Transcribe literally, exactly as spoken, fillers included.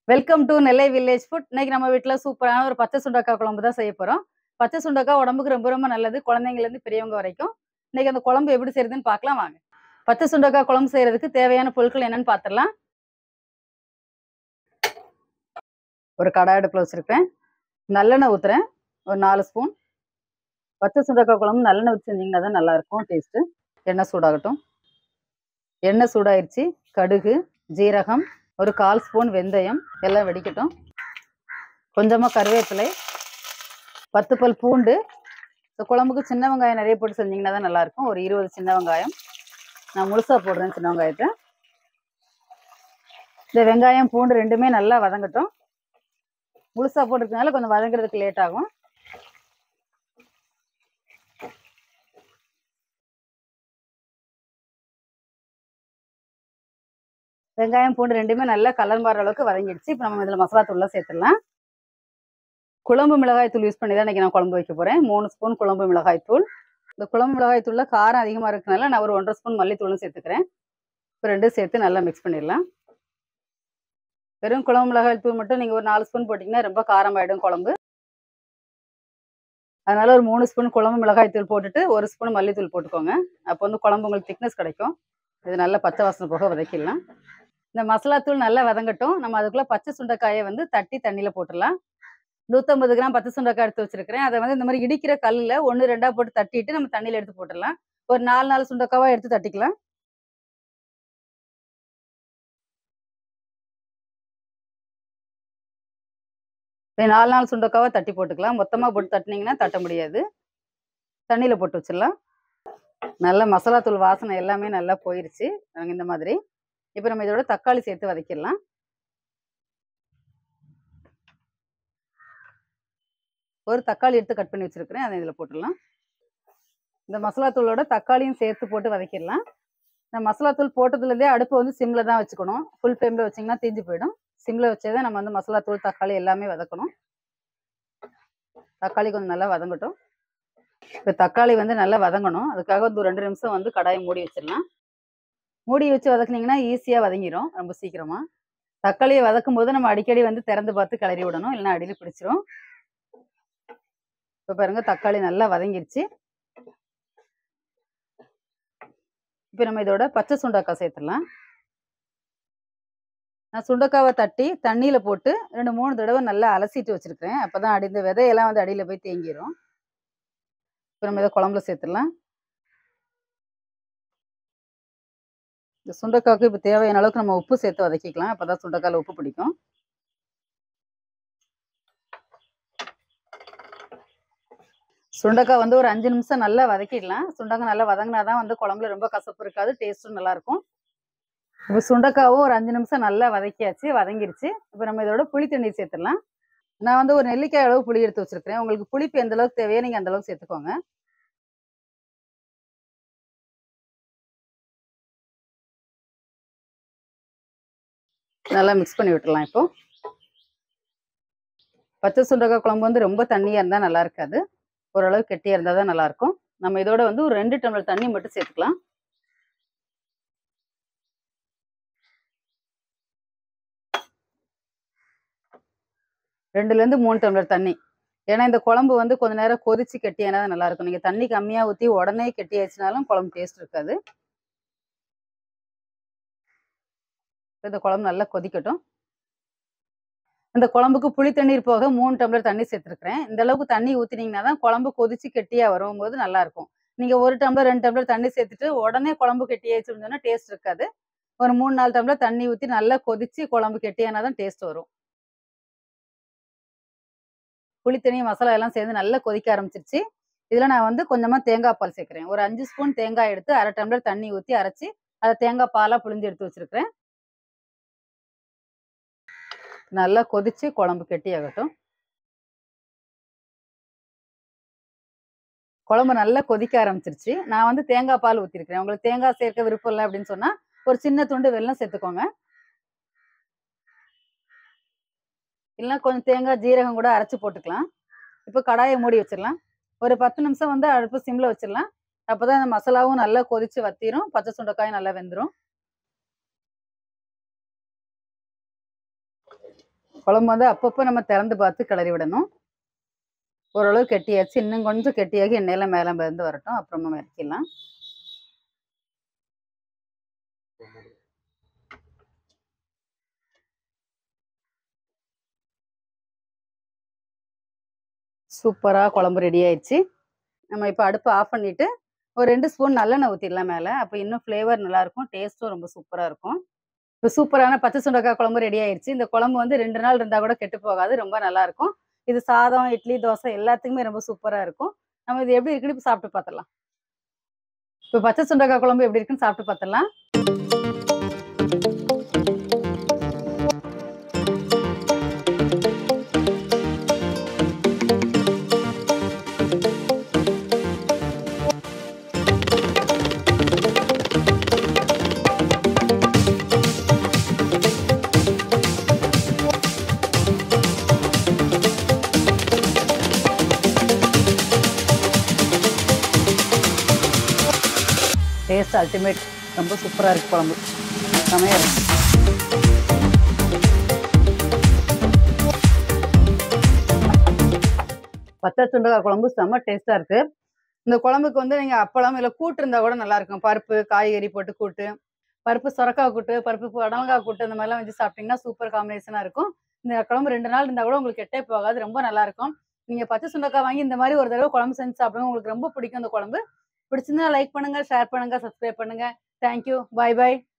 Welcome to Nellai village food. இன்னைக்கு நம்ம வீட்டில் சூப்பரான ஒரு பச்சை சுண்டக்காய் குழம்பு தான் செய்ய போகிறோம். பச்சை சுண்டக்காய் உடம்புக்கு ரொம்ப ரொம்ப நல்லது, குழந்தைங்கலேருந்து பெரியவங்க வரைக்கும். இன்னைக்கு அந்த குழம்பு எப்படி செய்யறதுன்னு பார்க்கலாம் வாங்க. பச்சை சுண்டக்காய் குழம்பு செய்யறதுக்கு தேவையான பொருட்கள் என்னன்னு பார்த்துடலாம். ஒரு கடாய் அடுப்பில் வச்சிருக்கேன். நல்லெண்ணெய் ஊற்றுறேன், ஒரு நாலு ஸ்பூன். பச்சை சுண்டக்காய் குழம்பு நல்லெண்ணெய் ஊற்றி செஞ்சிங்கன்னா தான் நல்லாயிருக்கும் டேஸ்ட்டு. எண்ணெய் சூடாகட்டும். எண்ணெய் சூடாயிருச்சு. கடுகு, ஜீரகம், ஒரு கால் ஸ்பூன் வெந்தயம் எல்லாம் வெடிக்கட்டும். கொஞ்சமாக கருவேப்பிலை, பத்து பல் பூண்டு. இந்த குழம்புக்கு சின்ன வெங்காயம் நிறைய போட்டு செஞ்சிங்கன்னா தான் நல்லாயிருக்கும். ஒரு இருபது சின்ன வெங்காயம் நான் முழுசாக போடுறேன். சின்ன வெங்காயத்தை இந்த வெங்காயம் பூண்டு ரெண்டுமே நல்லா வதங்கட்டும். முழுசாக போட்டுறதுனால கொஞ்சம் வதங்குறதுக்கு லேட் ஆகும். வெங்காயம் பூண்டு ரெண்டுமே நல்லா கலர் மாற அளவுக்கு வதங்கிடுச்சு. இப்போ நம்ம இதில் மசாலா தூள்லாம் சேர்த்துடலாம். குழம்பு மிளகாய் தூள் யூஸ் பண்ணி தான் இன்றைக்கி நான் குழம்பு வைக்க போகிறேன். மூணு ஸ்பூன் குழம்பு மிளகாய் தூள். இந்த குழம்பு மிளகாய் தூளில் காரம் அதிகமாக இருக்கிறதுனால நான் ஒரு ஒன்றரை ஸ்பூன் மல்லித்தூளும் சேர்த்துக்கிறேன். இப்போ ரெண்டும் சேர்த்து நல்லா மிக்ஸ் பண்ணிடலாம். வெறும் குழம்பு மிளகாய் தூள் மட்டும் நீங்கள் ஒரு நாலு ஸ்பூன் போட்டிங்கன்னா ரொம்ப காரமாயிடும் குழம்பு. அதனால ஒரு மூணு ஸ்பூன் குழம்பு மிளகாய் தூள் போட்டுட்டு ஒரு ஸ்பூன் மல்லித்தூள் போட்டுக்கோங்க. அப்போ வந்து குழம்பு உங்களுக்கு திக்னஸ் கிடைக்கும். இது நல்லா பச்சை வாசனை போக வதக்கிடலாம். இந்த மசாலா தூள் நல்லா வதங்கட்டும். நம்ம அதுக்குள்ளே பச்சை சுண்டைக்காயை வந்து தட்டி தண்ணியில் போட்டுடலாம். நூற்றம்பது கிராம் பச்சை சுண்டைக்காய் எடுத்து வச்சிருக்கிறேன். அதை வந்து இந்த மாதிரி இடிக்கிற கல்லில் ஒன்று ரெண்டாக போட்டு தட்டிட்டு நம்ம தண்ணியில் எடுத்து போட்டுடலாம். ஒரு நாலு நாலு சுண்டைக்காவாக எடுத்து தட்டிக்கலாம். நாலு நாலு சுண்டைக்காவாக தட்டி போட்டுக்கலாம். மொத்தமாக போட்டு தட்டினீங்கன்னா தட்ட முடியாது. தண்ணியில் போட்டு வச்சிடலாம். நல்ல மசாலா தூள் வாசனை எல்லாமே நல்லா போயிருச்சு இந்த மாதிரி. இப்போ நம்ம இதோட தக்காளி சேர்த்து வதக்கிடலாம். ஒரு தக்காளி எடுத்து கட் பண்ணி வச்சிருக்கிறேன், அதை இதில் போட்டுடலாம். இந்த மசாலா தூளோட தக்காளியும் சேர்த்து போட்டு வதக்கிடலாம். இந்த மசாலா தூள் போட்டதுலேருந்தே அடுப்பை வந்து சிம்மில் தான் வச்சுக்கணும். ஃபுல் ஃப்ளேமில் வச்சிங்கன்னா தீஞ்சு போயிடும். சிம்மில் வச்சே தான் நம்ம வந்து மசாலா தூள் தக்காளி எல்லாமே வதக்கணும். தக்காளி கொஞ்சம் நல்லா வதங்கட்டும். இப்போ தக்காளி வந்து நல்லா வதங்கணும். அதுக்காக ஒரு ரெண்டு நிமிஷம் வந்து கடாயை மூடி வச்சிடலாம். மூடி வச்சு வதக்குனீங்கன்னா ஈஸியாக வதங்கிடும் ரொம்ப சீக்கிரமாக. தக்காளியை வதக்கும் போது நம்ம அடிக்கடி வந்து திறந்து பார்த்து கிளறி விடணும், இல்லைன்னா அடியில் பிடிச்சிரும். இப்போ பாருங்க தக்காளி நல்லா வதங்கிருச்சு. இப்போ நம்ம இதோட பச்சை சுண்டைக்காய் சேர்த்துடலாம். நான் சுண்டைக்காவை தட்டி தண்ணியில் போட்டு ரெண்டு மூணு தடவை நல்லா அலசிட்டு வச்சுருக்கிறேன். அப்போ தான் அடி இந்த விதையெல்லாம் வந்து அடியில் போய் தேங்கிடும். இப்போ நம்ம இதை குழம்புல சேர்த்துடலாம். இந்த சுண்டைக்காய்க்கு இப்போ தேவையான அளவுக்கு நம்ம உப்பு சேர்த்து வதக்கிக்கலாம். அப்போ தான் சுண்டைக்காயில் உப்பு பிடிக்கும். சுண்டைக்காய் வந்து ஒரு அஞ்சு நிமிஷம் நல்லா வதக்கிடலாம். சுண்டைக்காய் நல்லா வதங்கினா தான் வந்து குழம்புல ரொம்ப கசப்பு இருக்காது, டேஸ்ட்டும் நல்லாயிருக்கும். இப்போ சுண்டைக்காவும் ஒரு அஞ்சு நிமிஷம் நல்லா வதக்கியாச்சு, வதங்கிருச்சு. இப்போ நம்ம இதோட புளி தண்ணீர் சேர்த்துடலாம். நான் வந்து ஒரு நெல்லிக்காய் அளவு புளி எடுத்து வச்சிருக்கிறேன். உங்களுக்கு புளிப்பு எந்த அளவுக்கு தேவையோ நீங்கள் அந்த அளவுக்கு சேர்த்துக்கோங்க. நல்லா மிக்ஸ் பண்ணி விட்டுடலாம். இப்போ பச்சை சுண்டைக்காய் குழம்பு வந்து ரொம்ப தண்ணியாக இருந்தால் நல்லா இருக்காது, ஓரளவு கெட்டியாக இருந்தால் தான் நல்லாயிருக்கும். நம்ம இதோட வந்து ஒரு ரெண்டு டம்ளர் தண்ணி மட்டும் சேர்த்துக்கலாம். ரெண்டுலேருந்து மூணு டம்ளர் தண்ணி. ஏன்னா இந்த குழம்பு வந்து கொஞ்ச நேரம் கொதிச்சு கெட்டியானா தான் நல்லாயிருக்கும். நீங்கள் தண்ணி கம்மியாக ஊற்றி உடனே கெட்டியாச்சுனாலும் குழம்பு டேஸ்ட் இருக்காது. இந்த குழம்பு நல்லா கொதிக்கட்டும். இந்த குழம்புக்கு புளி தண்ணீர் போக மூணு டம்ளர் தண்ணி சேர்த்துருக்கிறேன். இந்த அளவுக்கு தண்ணி ஊற்றினீங்கன்னா தான் குழம்பு கொதிச்சு கெட்டியாக வரும்போது நல்லாயிருக்கும். நீங்கள் ஒரு டம்ளர் ரெண்டு டம்ளர் தண்ணி சேர்த்துட்டு உடனே குழம்பு கெட்டியாச்சுன்னு சொன்னால் டேஸ்ட் இருக்காது. ஒரு மூணு நாலு டம்ளர் தண்ணி ஊற்றி நல்லா கொதிச்சு குழம்பு கெட்டியானா தான் டேஸ்ட் வரும். புளி தண்ணி மசாலா எல்லாம் சேர்ந்து நல்லா கொதிக்க ஆரம்பிச்சிருச்சு. இதில் நான் வந்து கொஞ்சமாக தேங்காய் பால் சேர்க்குறேன். ஒரு அஞ்சு ஸ்பூன் தேங்காய் எடுத்து அரை டம்ளர் தண்ணி ஊற்றி அரைச்சி அதை தேங்காய் பாலாக புளிஞ்சு எடுத்து வச்சிருக்கிறேன். நல்லா கொதிச்சு குழம்பு கெட்டியாகட்டும். குழம்பு நல்லா கொதிக்க ஆரம்பிச்சிருச்சு. நான் வந்து தேங்காய் பால் ஊற்றிருக்கிறேன். உங்களுக்கு தேங்காய் சேர்க்க விருப்பம் இல்லை அப்படின்னு சொன்னால் ஒரு சின்ன துண்டு வெல்லம் சேர்த்துக்கோங்க. இல்லைன்னா கொஞ்சம் தேங்காய் ஜீரகம் கூட அரைச்சி போட்டுக்கலாம். இப்போ கடாயை மூடி வச்சிடலாம். ஒரு பத்து நிமிஷம் வந்து அடுப்பு சிம்மில் வச்சிடலாம். அப்போ தான் இந்த மசாலாவும் நல்லா கொதிச்சு வத்திரும், பச்சை சுண்டைக்காயும் நல்லா வெந்துடும். குழம்பு வந்து அப்பப்போ நம்ம திறந்து பார்த்து கிளறி விடணும். ஓரளவு கெட்டியாச்சு. இன்னும் கொஞ்சம் கெட்டியாகி எண்ணெயெல்லாம் மேலே மிதந்து வரட்டும். அப்புறமா இறக்கிடலாம். சூப்பரா குழம்பு ரெடி ஆயிடுச்சு. நம்ம இப்போ அடுப்பை ஆஃப் பண்ணிட்டு ஒரு ரெண்டு ஸ்பூன் நல்லெண்ணெய் ஊற்றிடலாம் மேலே. அப்போ இன்னும் ஃப்ளேவர் நல்லாயிருக்கும். டேஸ்ட்டும் ரொம்ப சூப்பராக இருக்கும். இப்போ சூப்பரான பச்சை சுண்டைக்காய் குழம்பு ரெடி ஆயிடுச்சு. இந்த குழம்பு வந்து ரெண்டு நாள் இருந்தால் கூட கெட்டு போகாது. ரொம்ப நல்லாயிருக்கும். இது சாதம், இட்லி, தோசை எல்லாத்துக்குமே ரொம்ப சூப்பராக இருக்கும். நம்ம இது எப்படி இருக்குன்னு இப்போ சாப்பிட்டு பார்த்துடலாம். இப்போ பச்சை சுண்டைக்காய் குழம்பு எப்படி இருக்குன்னு சாப்பிட்டு பார்த்துடலாம். Taste ultimate. ரொம்ப சூப்பராக இருக்குது குழம்பு. செமையாக இருக்கு. பச்சை சுண்டைக்காய் குழம்பு செம்ம டேஸ்ட்டாக இருக்குது. இந்த குழம்புக்கு வந்து நீங்கள் அப்பளம் இல்லை கூட்டு இருந்தால் கூட நல்லாயிருக்கும். பருப்பு காய்கறி போட்டு கூட்டு, பருப்பு சொரக்காய் கூட்டு, பருப்பு புடலங்காய் கூட்டு, இந்த மாதிரிலாம் வச்சு சாப்பிட்டிங்கன்னா சூப்பர் காம்பினேஷனாக இருக்கும். இந்த குழம்பு ரெண்டு நாள் இருந்தால் கூட உங்களுக்கு கெட்டே போகாது. ரொம்ப நல்லாயிருக்கும். நீங்கள் பச்சை சுண்டைக்காய் வாங்கி இந்த மாதிரி ஒரு தடவை குழம்பு செஞ்சு சாப்பிடுங்க. உங்களுக்கு ரொம்ப பிடிக்கும் இந்த குழம்பு. பிடிச்சிருந்தா லைக் பண்ணுங்கள், ஷேர் பண்ணுங்கள், சப்ஸ்கிரைப் பண்ணுங்கள். தேங்க்யூ. பாய் பாய்.